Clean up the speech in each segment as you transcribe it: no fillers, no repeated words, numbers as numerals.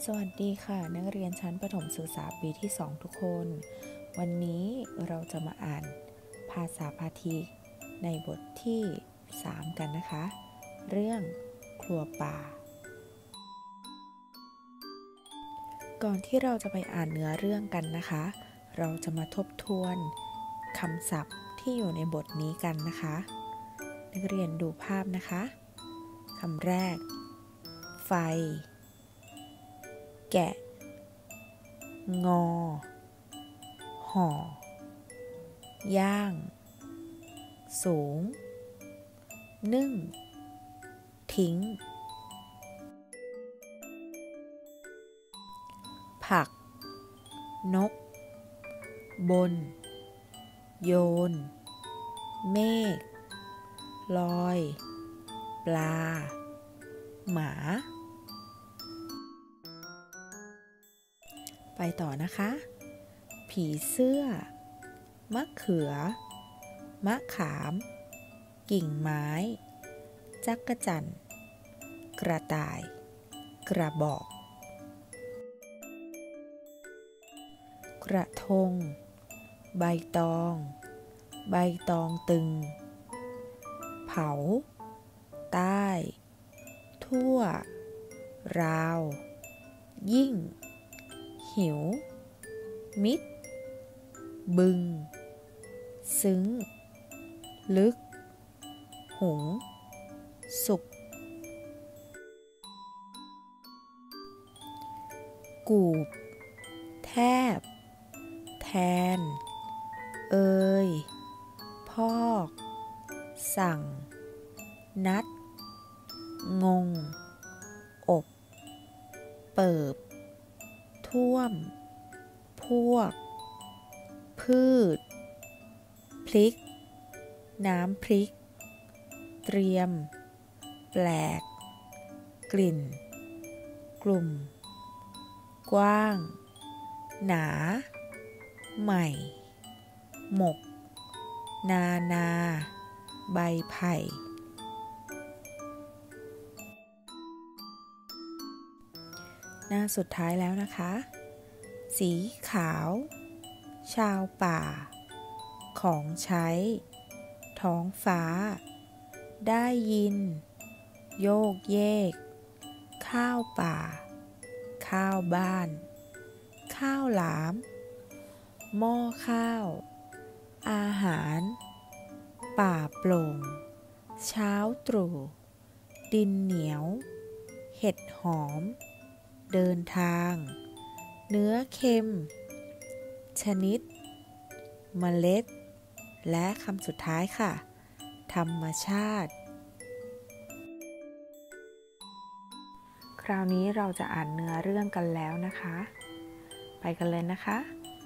สวัสดีค่ะนักเรียนชั้นประถมศึกษาปีที่ 2ทุกคนวันนี้เราจะมาอ่านภาษาพาทีในบทที่ 3 กันนะคะเรื่องครัวป่าก่อนที่เราจะไปอ่านเนื้อเรื่องกันนะคะเราจะมาทบทวนคำศัพท์ที่อยู่ในบทนี้กันนะคะนักเรียนดูภาพนะคะคำแรกไฟแกะงอห่อย่างสูงนึ่งทิ้งผักนกบนโยนเมฆลอยปลาหมาไปต่อนะคะผีเสื้อมะเขือมะขามกิ่งไม้จักจั่นกระต่ายกระบอกกระทงใบตองใบตองตึงเผาใต้ทั่วราวยิ่งหิวมิดบึงซึ้งลึกหุงสุกกูบแทบแทนเอยพอกสั่งนัดงงอบเปิบท่วมพวกพืชพลิกน้ำพริกเตรียมแปลกกลิ่นกลุ่มกว้างหนาใหม่หมกนาใบไผ่หน้าสุดท้ายแล้วนะคะสีขาวชาวป่าของใช้ท้องฟ้าได้ยินโยกเยกข้าวป่าข้าวบ้านข้าวหลามหม้อข้าวอาหารป่าโปร่งเช้าตรู่ดินเหนียวเห็ดหอมเดินทางเนื้อเค็มชนิดเมล็ดและคำสุดท้ายค่ะธรรมชาติคราวนี้เราจะอ่านเนื้อเรื่องกันแล้วนะคะไปกันเลยนะคะ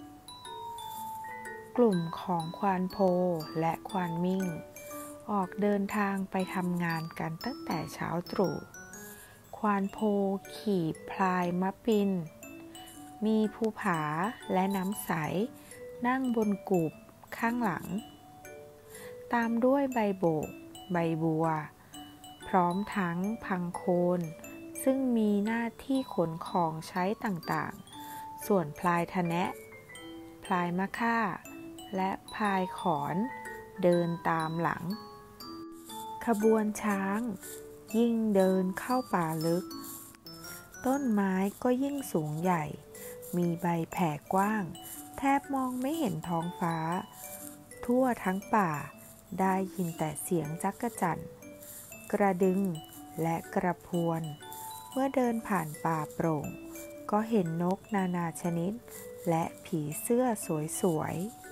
กลุ่มของควานโพและควานมิ่งออกเดินทางไปทำงานกันตั้งแต่เช้าตรู่ควานโพขี่พลายมะปินมีภูผาและน้ำใสนั่งบนกูบข้างหลังตามด้วยใบโบกใบบัวพร้อมทั้งพังโคนซึ่งมีหน้าที่ขนของใช้ต่างๆส่วนพลายทะแนะพลายมะค่าและพลายขอนเดินตามหลังขบวนช้างยิ่งเดินเข้าป่าลึกต้นไม้ก็ยิ่งสูงใหญ่มีใบแผ่กว้างแทบมองไม่เห็นท้องฟ้าทั่วทั้งป่าได้ยินแต่เสียงจักจั่นกระดึงและกระพวนเมื่อเดินผ่านป่าโปร่งก็เห็นนกนานาชนิดและผีเสื้อสวย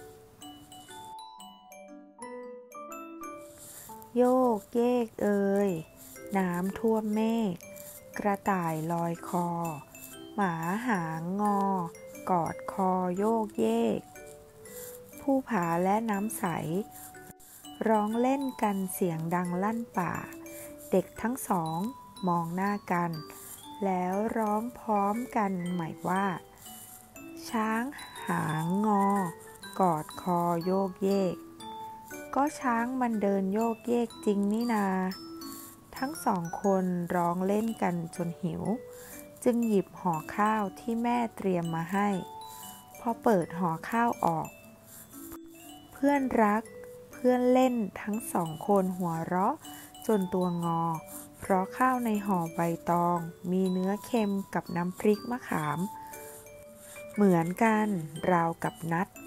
ๆโยกเยกเอ่ยน้ำท่วมเมฆกระต่ายลอยคอหมาหางงอกอดคอโยกเยกภูผาและน้ำใสร้องเล่นกันเสียงดังลั่นป่าเด็กทั้งสองมองหน้ากันแล้วร้องพร้อมกันใหม่ว่าช้างหางงอกอดคอโยกเยกก็ช้างมันเดินโยกเยกจริงนี่นา ทั้งสองคนร้องเล่นกันจนหิวจึงหยิบห่อข้าวที่แม่เตรียมมาให้พอเปิดห่อข้าวออกเพื่อนรักเพื่อนเล่นทั้งสองคนหัวเราะจนตัวงอเพราะข้าวในห่อใบตองมีเนื้อเค็มกับน้ำพริกมะขามเหมือนกันราวกับนัด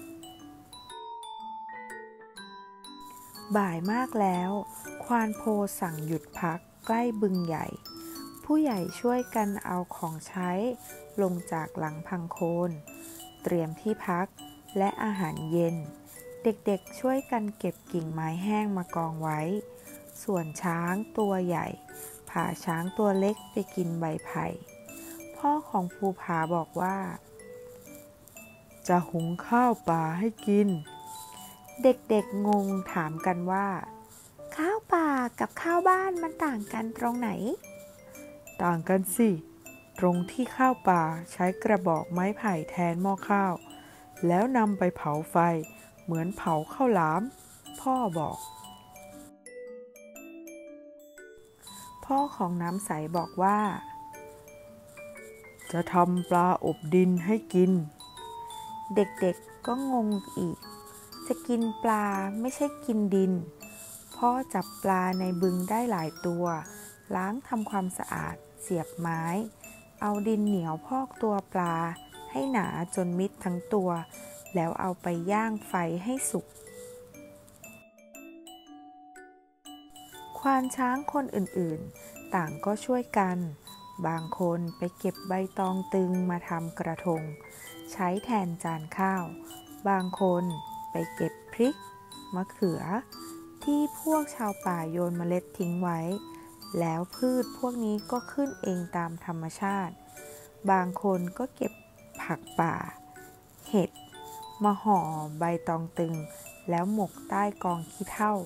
บ่ายมากแล้วควานโพสั่งหยุดพักใกล้บึงใหญ่ผู้ใหญ่ช่วยกันเอาของใช้ลงจากหลังพังโคนเตรียมที่พักและอาหารเย็นเด็กๆช่วยกันเก็บกิ่งไม้แห้งมากองไว้ส่วนช้างตัวใหญ่พาช้างตัวเล็กไปกินใบไผ่พ่อของภูผาบอกว่าจะหุงข้าวป่าให้กินเด็กๆงงถามกันว่าข้าวป่ากับข้าวบ้านมันต่างกันตรงไหนต่างกันสิตรงที่ข้าวป่าใช้กระบอกไม้ไผ่แทนหม้อข้าวแล้วนำไปเผาไฟเหมือนเผาข้าวหลามพ่อบอกพ่อของน้ำใสบอกว่าจะทำปลาอบดินให้กินเด็กๆก็งงอีกจะกินปลาไม่ใช่กินดินพ่อจับปลาในบึงได้หลายตัวล้างทำความสะอาดเสียบไม้เอาดินเหนียวพอกตัวปลาให้หนาจนมิดทั้งตัวแล้วเอาไปย่างไฟให้สุกควานช้างคนอื่นๆต่างก็ช่วยกันบางคนไปเก็บใบตองตึงมาทำกระทงใช้แทนจานข้าวบางคนไปเก็บพริกมะเขือที่พวกชาวป่าโยนเมล็ดทิ้งไว้แล้วพืชพวกนี้ก็ขึ้นเองตามธรรมชาติบางคนก็เก็บผักป่าเห็ดมาห่อใบตองตึงแล้วหมกใต้กองขี้เถ้า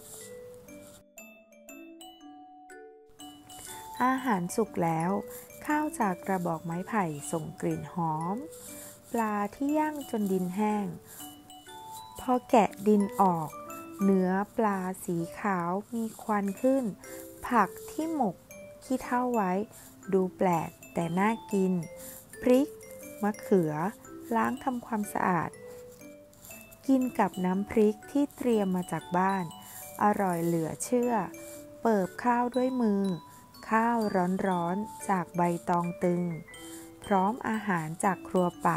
อาหารสุกแล้วข้าวจากกระบอกไม้ไผ่ส่งกลิ่นหอมปลาที่ย่างจนดินแห้งพอแกะดินออกเนื้อปลาสีขาวมีควันขึ้นผักที่หมกขี้เถ้าไว้ดูแปลกแต่น่ากินพริกมะเขือล้างทำความสะอาดกินกับน้ำพริกที่เตรียมมาจากบ้านอร่อยเหลือเชื่อเปิบข้าวด้วยมือข้าวร้อนๆจากใบตองตึงพร้อมอาหารจากครัวป่า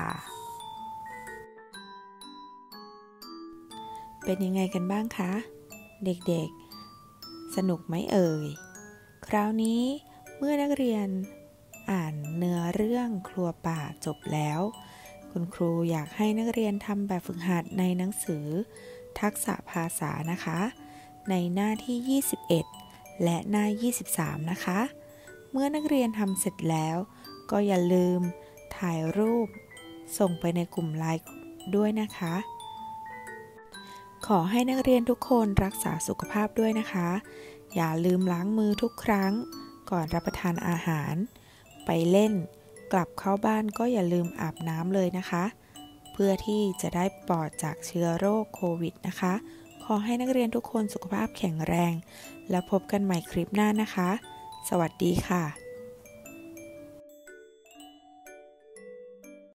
เป็นยังไงกันบ้างคะเด็กๆสนุกไหมเอ่ยคราวนี้เมื่อนักเรียนอ่านเนื้อเรื่องครัวป่าจบแล้วคุณครูอยากให้นักเรียนทำแบบฝึกหัดในหนังสือทักษะภาษานะคะในหน้าที่21และหน้า23นะคะเมื่อนักเรียนทำเสร็จแล้วก็อย่าลืมถ่ายรูปส่งไปในกลุ่มไลน์ด้วยนะคะขอให้นักเรียนทุกคนรักษาสุขภาพด้วยนะคะอย่าลืมล้างมือทุกครั้งก่อนรับประทานอาหารไปเล่นกลับเข้าบ้านก็อย่าลืมอาบน้ำเลยนะคะเพื่อที่จะได้ปลอดจากเชื้อโรคโควิดนะคะขอให้นักเรียนทุกคนสุขภาพแข็งแรงแล้วพบกันใหม่คลิปหน้านะคะสวัสดีค่ะ